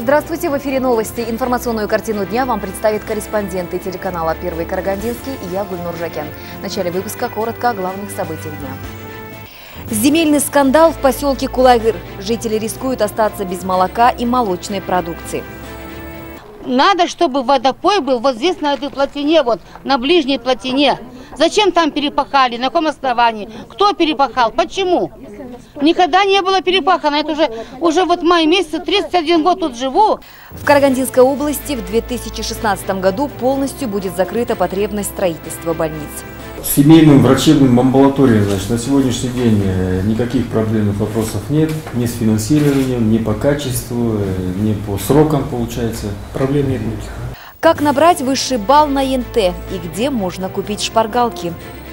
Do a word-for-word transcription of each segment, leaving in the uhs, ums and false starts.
Здравствуйте, в эфире новости. Информационную картину дня вам представит корреспонденты телеканала «Первый Карагандинский» и я, Гульнур Жакен. В начале выпуска коротко о главных событиях дня. Земельный скандал в поселке Кулагыр. Жители рискуют остаться без молока и молочной продукции. Надо, чтобы водопой был вот здесь, на этой плотине, вот на ближней плотине. Зачем там перепахали? На каком основании? Кто перепахал? Почему? Никогда не было перепахано. Это уже, уже вот май месяц, тридцать один год тут живу. В Карагандинской области в две тысячи шестнадцатом году полностью будет закрыта потребность строительства больниц. Семейным врачебным амбулаториям, значит, на сегодняшний день никаких проблемных вопросов нет. Ни с финансированием, ни по качеству, ни по срокам, получается. Проблем нет никаких. Как набрать высший балл на эн тэ и где можно купить шпаргалки?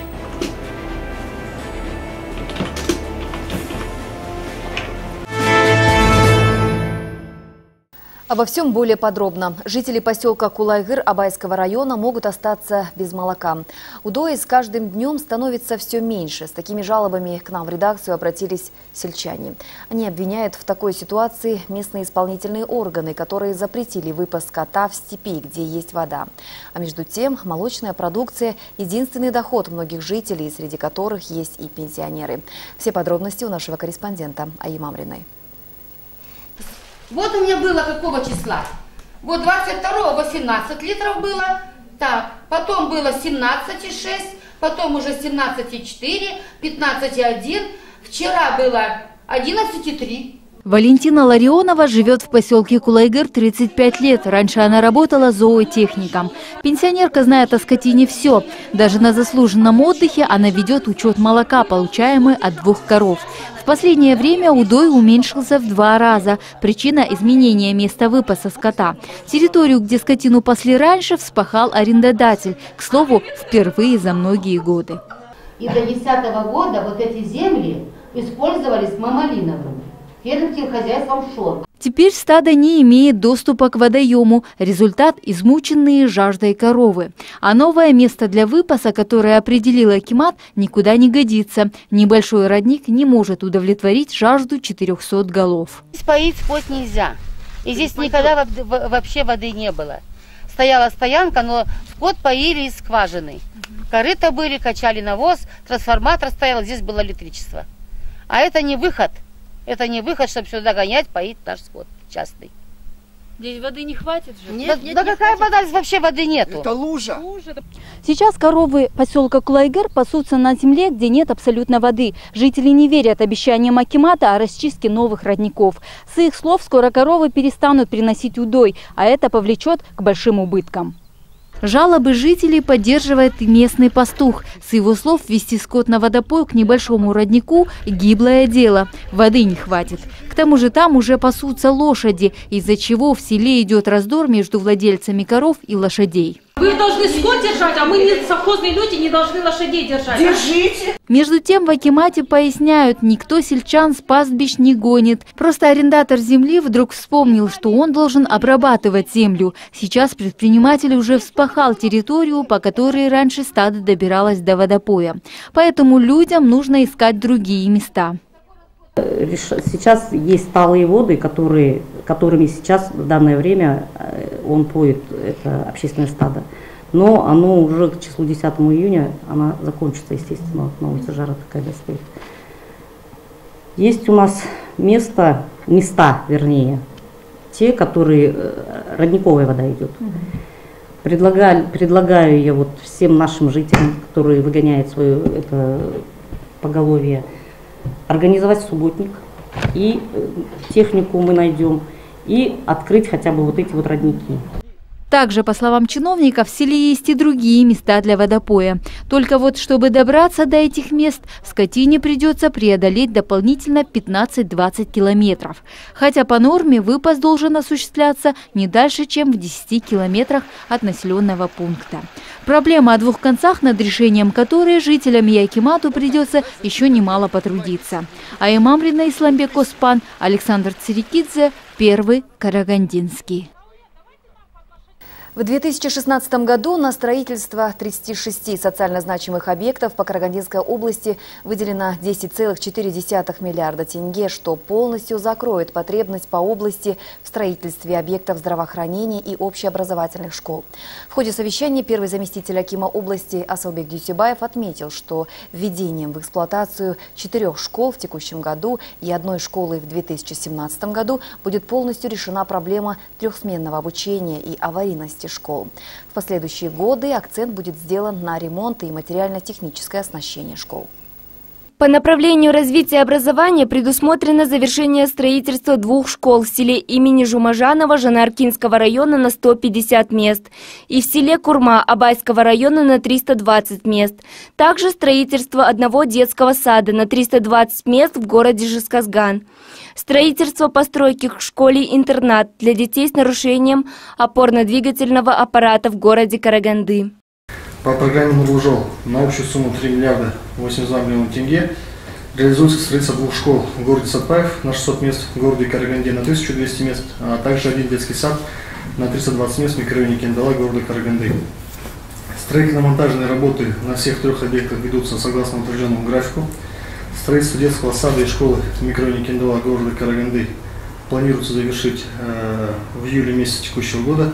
Обо всем более подробно. Жители поселка Кулагыр Абайского района могут остаться без молока. Удои с каждым днем становится все меньше. С такими жалобами к нам в редакцию обратились сельчане. Они обвиняют в такой ситуации местные исполнительные органы, которые запретили выпас скота в степи, где есть вода. А между тем, молочная продукция – единственный доход многих жителей, среди которых есть и пенсионеры. Все подробности у нашего корреспондента Аи Мамриной. Вот у меня было какого числа? Вот двадцать второго восемнадцать литров было, так, потом было семнадцать и шесть, потом уже семнадцать и четыре, пятнадцать и один, вчера было одиннадцать и три. Валентина Ларионова живет в поселке Кулагыр тридцать пять лет. Раньше она работала зоотехником. Пенсионерка знает о скотине все. Даже на заслуженном отдыхе она ведет учет молока, получаемый от двух коров. В последнее время удой уменьшился в два раза. Причина – изменения места выпаса скота. Территорию, где скотину пасли раньше, вспахал арендодатель. К слову, впервые за многие годы. И до две тысячи десятого года вот эти земли использовались мамалиновыми. Фермерским хозяйством «Шор». Теперь стадо не имеет доступа к водоему. Результат – измученные жаждой коровы. А новое место для выпаса, которое определил акимат, никуда не годится. Небольшой родник не может удовлетворить жажду четырехсот голов. Здесь поить скот нельзя. И здесь никогда вообще воды не было. Стояла стоянка, но скот поили из скважины. Корыта были, качали навоз, трансформатор стоял, здесь было электричество. А это не выход. Это не выход, чтобы сюда гонять, поить наш скот частный. Здесь воды не хватит же? Нет, да, нет, да не какая хватит. Вода, здесь вообще воды нету. Это лужа. лужа. Сейчас коровы поселка Кулагыр пасутся на земле, где нет абсолютно воды. Жители не верят обещаниям акимата о расчистке новых родников. С их слов, скоро коровы перестанут приносить удой, а это повлечет к большим убыткам. Жалобы жителей поддерживает и местный пастух. С его слов, вести скот на водопой к небольшому роднику – гиблое дело. Воды не хватит. К тому же там уже пасутся лошади, из-за чего в селе идет раздор между владельцами коров и лошадей. Вы должны скот держать, а мы, совхозные люди, не должны лошадей держать. Держите! Между тем в акимате поясняют, никто сельчан с пастбищ не гонит. Просто арендатор земли вдруг вспомнил, что он должен обрабатывать землю. Сейчас предприниматель уже вспахал территорию, по которой раньше стадо добиралось до водопоя. Поэтому людям нужно искать другие места. Сейчас есть сталые воды, которые, которыми сейчас в данное время он поет это общественное стадо. Но оно уже к числу десятого июня она закончится, естественно, на улице жара такая стоит. Есть у нас место, места, вернее, те, которые родниковая вода идет. Предлагаю, предлагаю я вот всем нашим жителям, которые выгоняют свое это поголовье, организовать субботник, и технику мы найдем, и открыть хотя бы вот эти вот родники. Также, по словам чиновников, в селе есть и другие места для водопоя. Только вот, чтобы добраться до этих мест, скотине придется преодолеть дополнительно пятнадцать-двадцать километров. Хотя по норме выпас должен осуществляться не дальше, чем в десяти километрах от населенного пункта. Проблема о двух концах, над решением которой жителям и акимату придется еще немало потрудиться. Аи Мамриной, Исламбек Оспан, Александр Цирикидзе, Первый Карагандинский. В две тысячи шестнадцатом году на строительство тридцати шести социально значимых объектов по Карагандинской области выделено десять целых четыре десятых миллиарда тенге, что полностью закроет потребность по области в строительстве объектов здравоохранения и общеобразовательных школ. В ходе совещания первый заместитель акима области Асылбек Дюсебаев отметил, что введением в эксплуатацию четырех школ в текущем году и одной школы в две тысячи семнадцатом году будет полностью решена проблема трехсменного обучения и аварийности школ. В последующие годы акцент будет сделан на ремонт и материально-техническое оснащение школ. По направлению развития образования предусмотрено завершение строительства двух школ в селе имени Жумажанова Жанаркинского района на сто пятьдесят мест и в селе Курма Абайского района на триста двадцать мест. Также строительство одного детского сада на триста двадцать мест в городе Жезказган. Строительство постройки в школе-интернат для детей с нарушением опорно-двигательного аппарата в городе Караганды. По программе «Нурлы-Жол» на общую сумму три миллиарда восемьдесят два миллиона тенге реализуется строительство двух школ в городе Сатпаев на шестьсот мест, в городе Караганде на тысячу двести мест, а также один детский сад на триста двадцать мест в микрорайоне Кендала города Караганды. Строительно-монтажные работы на всех трех объектах ведутся согласно утвержденному графику. Строительство детского сада и школы в микрорайоне Кендала города Караганды планируется завершить э, в июле месяце текущего года.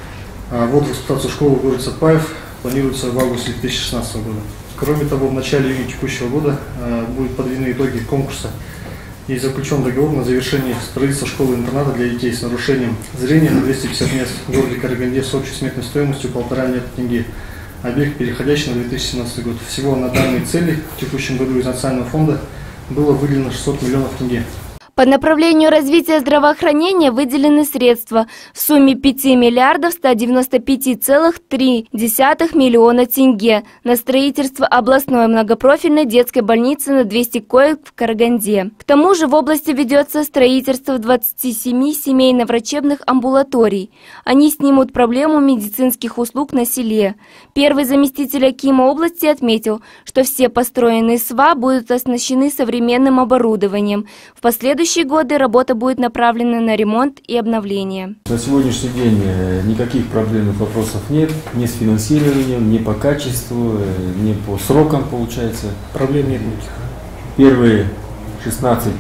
А вот в эксплуатацию школы в городе Сатпаев планируется в августе две тысячи шестнадцатого года. Кроме того, в начале июня текущего года э, будут подведены итоги конкурса и заключен договор на завершение строительства школы-интерната для детей с нарушением зрения на двести пятьдесят мест в городе Караганде с общей сметной стоимостью полтора миллиарда тенге. Объект, переходящий на две тысячи семнадцатый год. Всего на данные цели в текущем году из национального фонда было выделено шестьсот миллионов тенге. По направлению развития здравоохранения выделены средства в сумме пяти миллиардов ста девяноста пяти целых трёх десятых миллиона тенге на строительство областной многопрофильной детской больницы на двести коек в Караганде. К тому же в области ведется строительство двадцати семи семейно-врачебных амбулаторий. Они снимут проблему медицинских услуг на селе. Первый заместитель акима области отметил, что все построенные СВА будут оснащены современным оборудованием. В последующем В следующие годы работа будет направлена на ремонт и обновление. На сегодняшний день никаких проблемных вопросов нет, ни с финансированием, ни по качеству, ни по срокам, получается. Проблем нет никаких. Первые шестнадцать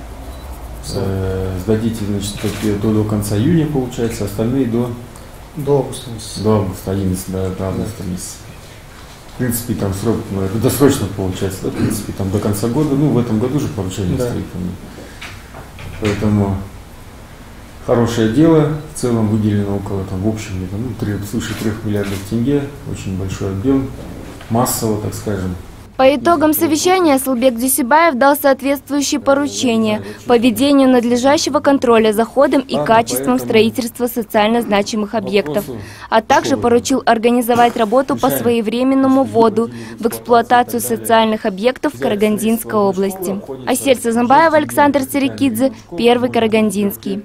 э, сдадите, значит, до, до конца июня, получается, остальные до, до августа месяца. До августа, одиннадцатого, до, до августа месяца. В принципе, там срок, ну, это досрочно получается, да, в принципе, там до конца года, ну, в этом году же поручение да. стоит. Поэтому хорошее дело, в целом выделено около, там, в общем, ну, три, свыше трех миллиардов тенге, очень большой объем, массово, так скажем. По итогам совещания Асылбек Дюсебаев дал соответствующие поручения по ведению надлежащего контроля за ходом и качеством строительства социально значимых объектов, а также поручил организовать работу по своевременному вводу в эксплуатацию социальных объектов в Карагандинской области. Асель Сазамбаева, Александр Царикидзе, Первый Карагандинский.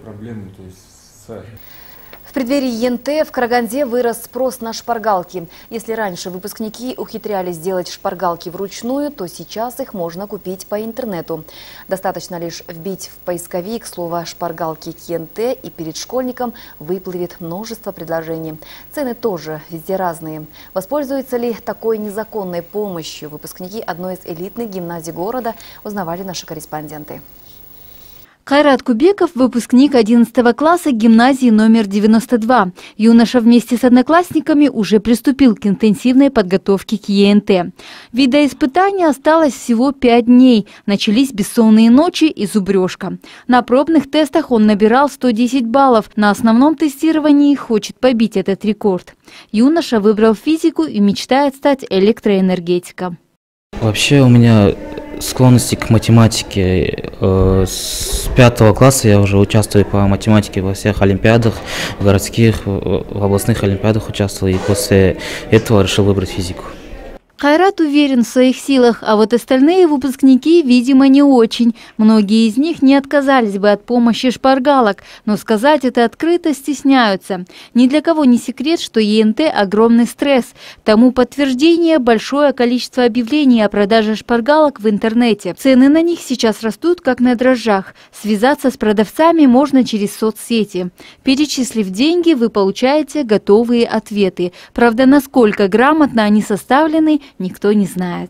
В преддверии ЕНТ в Караганде вырос спрос на шпаргалки. Если раньше выпускники ухитрялись делать шпаргалки вручную, то сейчас их можно купить по интернету. Достаточно лишь вбить в поисковик слово «шпаргалки к ЕНТ», и перед школьником выплывет множество предложений. Цены тоже везде разные. Воспользуются ли такой незаконной помощью выпускники одной из элитных гимназий города, узнавали наши корреспонденты. Кайрат Кубеков – выпускник одиннадцатого класса гимназии номер девяносто два. Юноша вместе с одноклассниками уже приступил к интенсивной подготовке к ЕНТ. Ведь до испытания осталось всего пять дней. Начались бессонные ночи и зубрежка. На пробных тестах он набирал сто десять баллов. На основном тестировании хочет побить этот рекорд. Юноша выбрал физику и мечтает стать электроэнергетиком. Вообще у меня склонности к математике. С пятого класса я уже участвую по математике во всех олимпиадах, городских, в областных олимпиадах участвовал, и после этого решил выбрать физику. Хайрат уверен в своих силах, а вот остальные выпускники, видимо, не очень. Многие из них не отказались бы от помощи шпаргалок, но сказать это открыто стесняются. Ни для кого не секрет, что Е Эн Тэ – огромный стресс. Тому подтверждение – большое количество объявлений о продаже шпаргалок в интернете. Цены на них сейчас растут, как на дрожжах. Связаться с продавцами можно через соцсети. Перечислив деньги, вы получаете готовые ответы. Правда, насколько грамотно они составлены, никто не знает.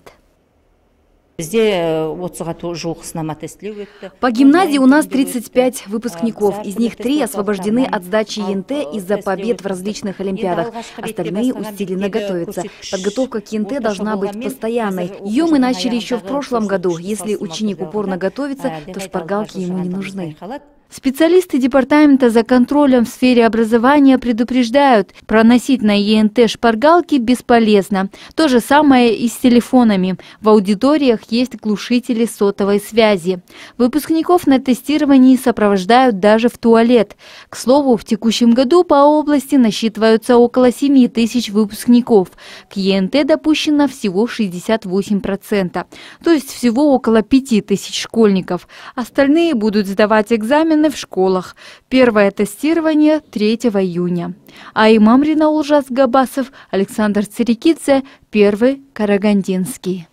По гимназии у нас тридцать пять выпускников, из них три освобождены от сдачи Е Эн Тэ из-за побед в различных олимпиадах. Остальные усиленно готовятся. Подготовка к Е Эн Тэ должна быть постоянной. Ее мы начали еще в прошлом году. Если ученик упорно готовится, то шпаргалки ему не нужны. Специалисты департамента за контролем в сфере образования предупреждают, проносить на Е Эн Тэ шпаргалки бесполезно. То же самое и с телефонами. В аудиториях есть глушители сотовой связи. Выпускников на тестировании сопровождают даже в туалет. К слову, в текущем году по области насчитываются около семи тысяч выпускников. К Е Эн Тэ допущено всего шестьдесят восемь процентов, то есть всего около пяти тысяч школьников. Остальные будут сдавать экзамены в школах. Первое тестирование третьего июня. Аймам Рина Улжас Габасов, Александр Цирикидзе, Первый Карагандинский.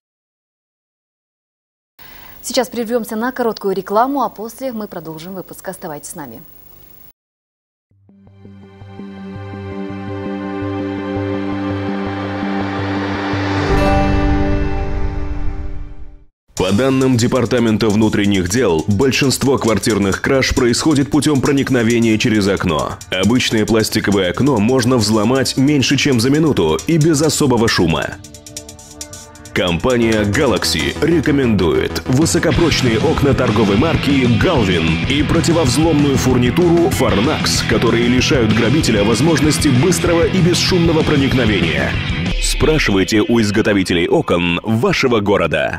Сейчас прервемся на короткую рекламу, а после мы продолжим выпуск. Оставайтесь с нами. По данным Департамента внутренних дел, большинство квартирных краж происходит путем проникновения через окно. Обычное пластиковое окно можно взломать меньше, чем за минуту и без особого шума. Компания Galaxy рекомендует высокопрочные окна торговой марки Galvin и противовзломную фурнитуру Farnax, которые лишают грабителя возможности быстрого и бесшумного проникновения. Спрашивайте у изготовителей окон вашего города.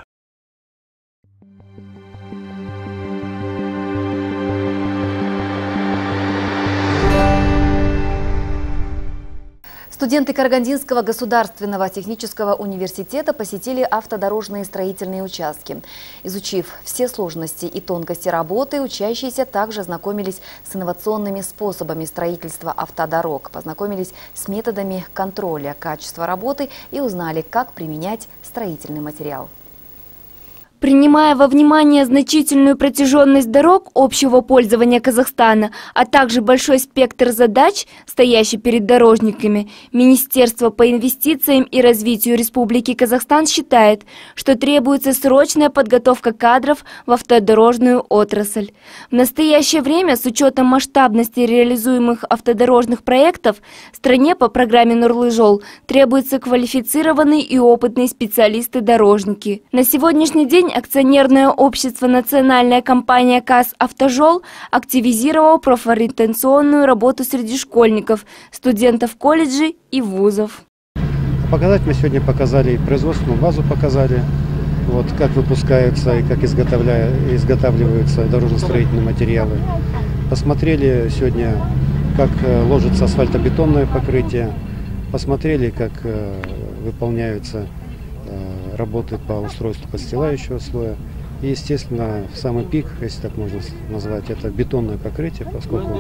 Студенты Карагандинского государственного технического университета посетили автодорожные строительные участки. Изучив все сложности и тонкости работы, учащиеся также знакомились с инновационными способами строительства автодорог, познакомились с методами контроля качества работы и узнали, как применять строительный материал. Принимая во внимание значительную протяженность дорог общего пользования Казахстана, а также большой спектр задач, стоящий перед дорожниками, Министерство по инвестициям и развитию Республики Казахстан считает, что требуется срочная подготовка кадров в автодорожную отрасль. В настоящее время, с учетом масштабности реализуемых автодорожных проектов, стране по программе Нурлы-Жол требуются квалифицированные и опытные специалисты-дорожники. На сегодняшний день акционерное общество «Национальная компания КАЗ-Автожол» активизировало профориентационную работу среди школьников, студентов колледжей и вузов. Показать мы сегодня показали, производственную базу показали, вот, как выпускаются и как изготавливаются дорожно-строительные материалы. Посмотрели сегодня, как ложится асфальтобетонное покрытие, посмотрели, как выполняются работы по устройству подстилающего слоя. И, естественно, в самый пик, если так можно назвать, это бетонное покрытие, поскольку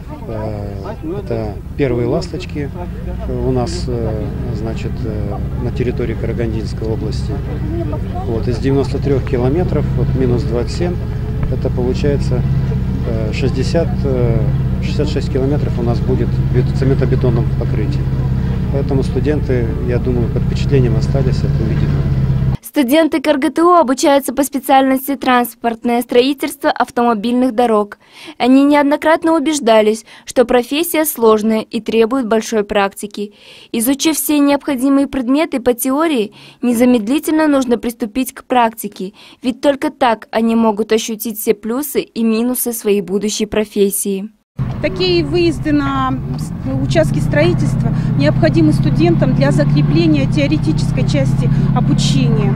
э, это первые ласточки у нас, э, значит, э, на территории Карагандинской области. Вот, из девяноста трёх километров, вот, минус двадцать семь, это получается э, шестьдесят, э, шестьдесят шесть километров у нас будет в цементобетонном покрытии. Поэтому студенты, я думаю, под впечатлением остались от увиденного. Студенты КарГТУ обучаются по специальности транспортное строительство автомобильных дорог. Они неоднократно убеждались, что профессия сложная и требует большой практики. Изучив все необходимые предметы по теории, незамедлительно нужно приступить к практике, ведь только так они могут ощутить все плюсы и минусы своей будущей профессии. Такие выезды на участки строительства необходимы студентам для закрепления теоретической части обучения.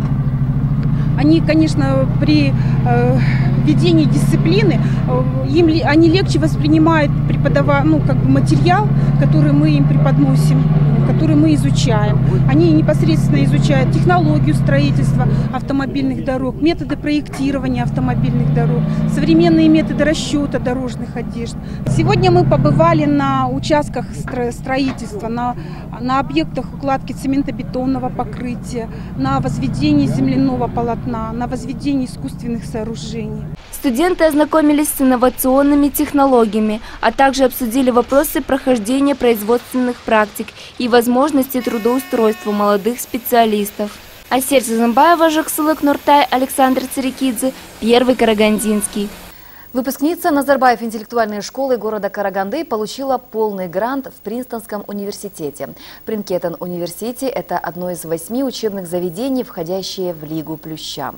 Они, конечно, при э, ведении дисциплины, э, им, они легче воспринимают преподава, ну, как бы материал, который мы им преподносим. которые мы изучаем. Они непосредственно изучают технологию строительства автомобильных дорог, методы проектирования автомобильных дорог, современные методы расчета дорожных одежд. Сегодня мы побывали на участках строительства, на, на объектах укладки цементобетонного покрытия, на возведении земляного полотна, на возведении искусственных сооружений. Студенты ознакомились с инновационными технологиями, а также обсудили вопросы прохождения производственных практик и возможности трудоустройства молодых специалистов. Асель Сазымбаева, Жаксылык Нуртай, Александр Царикидзе, Первый Карагандинский. Выпускница Назарбаев интеллектуальной школы города Караганды получила полный грант в Принстонском университете. Принкеттон университете – это одно из восьми учебных заведений, входящее в Лигу Плюща.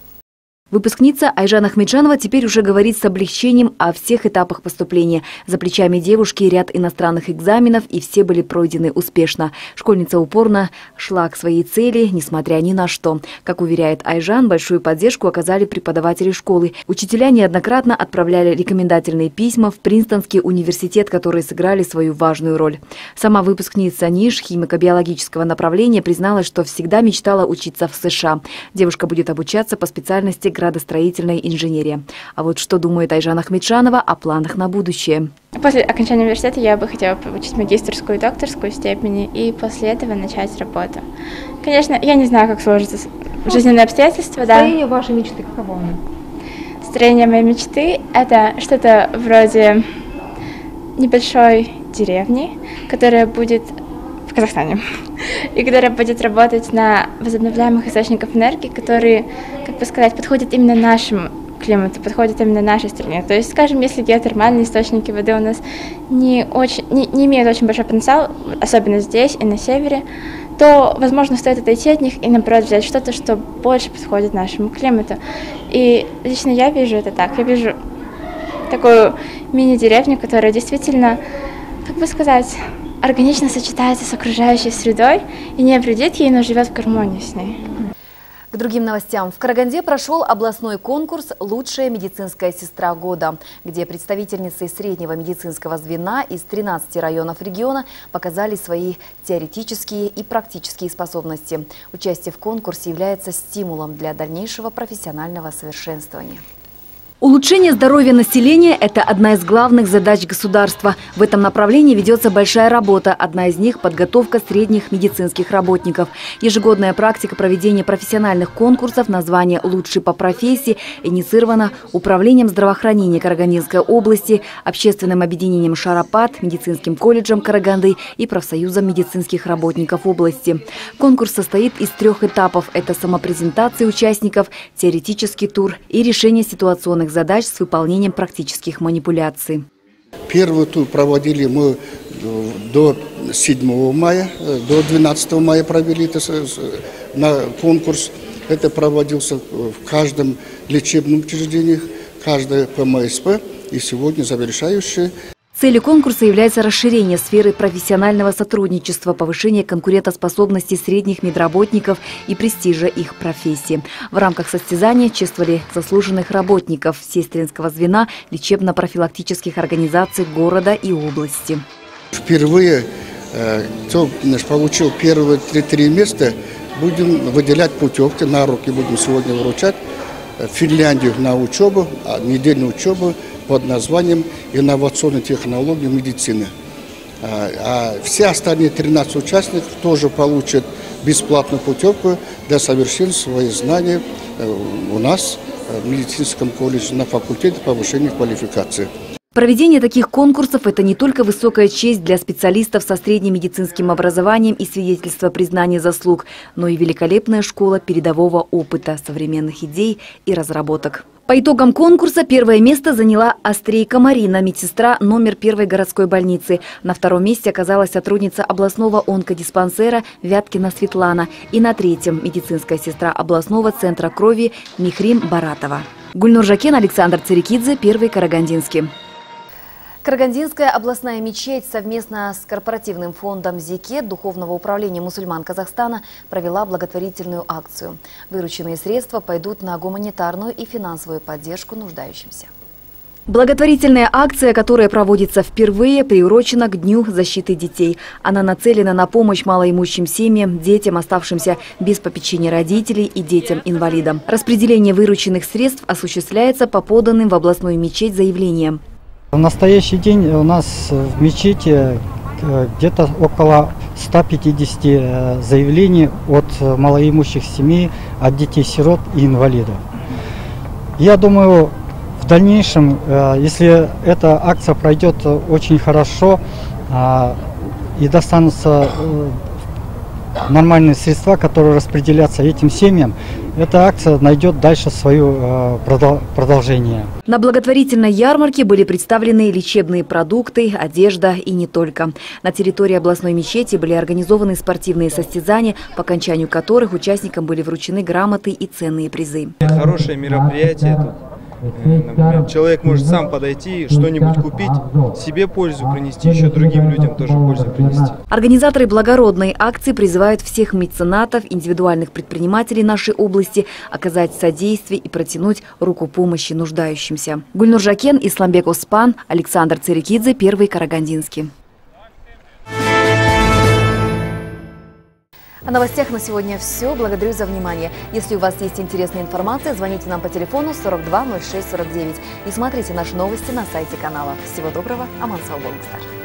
Выпускница Айжан Ахмеджанова теперь уже говорит с облегчением о всех этапах поступления. За плечами девушки ряд иностранных экзаменов, и все были пройдены успешно. Школьница упорно шла к своей цели, несмотря ни на что. Как уверяет Айжан, большую поддержку оказали преподаватели школы. Учителя неоднократно отправляли рекомендательные письма в Принстонский университет, которые сыграли свою важную роль. Сама выпускница НИШ химико-биологического направления призналась, что всегда мечтала учиться в США. Девушка будет обучаться по специальности градостроительная инженерия. А вот что думает Айжан Ахмеджанова о планах на будущее. После окончания университета я бы хотела получить магистерскую и докторскую степени и после этого начать работу. Конечно, я не знаю, как сложатся жизненные обстоятельства. Строение да. вашей мечты каково оно? Строение моей мечты – это что-то вроде небольшой деревни, которая будет в Казахстане, и которая будет работать на возобновляемых источниках энергии, которые, как бы сказать, подходят именно нашему климату, подходят именно нашей стране. То есть, скажем, если геотермальные источники воды у нас не, очень, не, не имеют очень большой потенциал, особенно здесь и на севере, то, возможно, стоит отойти от них и, наоборот, взять что-то, что больше подходит нашему климату. И лично я вижу это так. Я вижу такую мини-деревню, которая действительно, как бы сказать, органично сочетается с окружающей средой и не вредит ей, но живет в гармонии с ней. К другим новостям. В Караганде прошел областной конкурс «Лучшая медицинская сестра года», где представительницы среднего медицинского звена из тринадцати районов региона показали свои теоретические и практические способности. Участие в конкурсе является стимулом для дальнейшего профессионального совершенствования. Улучшение здоровья населения – это одна из главных задач государства. В этом направлении ведется большая работа. Одна из них – подготовка средних медицинских работников. Ежегодная практика проведения профессиональных конкурсов на звание «Лучший по профессии» инициирована Управлением здравоохранения Карагандинской области, общественным объединением «Шарапат», медицинским колледжем Караганды и профсоюзом медицинских работников области. Конкурс состоит из трех этапов – это самопрезентация участников, теоретический тур и решение ситуационных задач с выполнением практических манипуляций. Первый тур проводили мы до седьмого мая, до двенадцатого мая провели это на конкурс. Это проводился в каждом лечебном учреждении, каждое ПМСП, и сегодня завершающее. Целью конкурса является расширение сферы профессионального сотрудничества, повышение конкурентоспособности средних медработников и престижа их профессии. В рамках состязания чествовали заслуженных работников сестринского звена лечебно-профилактических организаций города и области. Впервые, кто получил первые три, три места, будем выделять путевки, на руки будем сегодня вручать в Финляндию на учебу, недельную учебу под названием «Инновационные технологии медицины». А все остальные тринадцать участников тоже получат бесплатную путевку для совершенствования своих знаний у нас в медицинском колледже на факультете повышения квалификации. Проведение таких конкурсов – это не только высокая честь для специалистов со средним медицинским образованием и свидетельство признания заслуг, но и великолепная школа передового опыта, современных идей и разработок. По итогам конкурса первое место заняла Острейка Марина, медсестра номер первой городской больницы. На втором месте оказалась сотрудница областного онкодиспансера Вяткина Светлана. И на третьем – медицинская сестра областного центра крови Михрим Баратова. Гульнур Жакен, Александр Царикидзе, Первый Карагандинский. Карагандинская областная мечеть совместно с корпоративным фондом «Зикет» Духовного управления мусульман Казахстана провела благотворительную акцию. Вырученные средства пойдут на гуманитарную и финансовую поддержку нуждающимся. Благотворительная акция, которая проводится впервые, приурочена к Дню защиты детей. Она нацелена на помощь малоимущим семьям, детям, оставшимся без попечения родителей и детям-инвалидам. Распределение вырученных средств осуществляется по поданным в областную мечеть заявлениям. В настоящий день у нас в мечети где-то около ста пятидесяти заявлений от малоимущих семей, от детей-сирот и инвалидов. Я думаю, в дальнейшем, если эта акция пройдет очень хорошо и достанутся нормальные средства, которые распределятся этим семьям, эта акция найдет дальше свое продолжение. На благотворительной ярмарке были представлены лечебные продукты, одежда и не только. На территории областной мечети были организованы спортивные состязания, по окончанию которых участникам были вручены грамоты и ценные призы. Хорошее мероприятие тут. Например, человек может сам подойти, что-нибудь купить, себе пользу принести, еще другим людям тоже пользу принести. Организаторы благородной акции призывают всех меценатов, индивидуальных предпринимателей нашей области оказать содействие и протянуть руку помощи нуждающимся. Гульнур Жакен, Исламбек Оспан, Александр Цирикидзе, Первый Карагандинский. О новостях на сегодня все. Благодарю за внимание. Если у вас есть интересная информация, звоните нам по телефону сорок два ноль шесть сорок девять и смотрите наши новости на сайте канала. Всего доброго. Аман Сау Болгстар.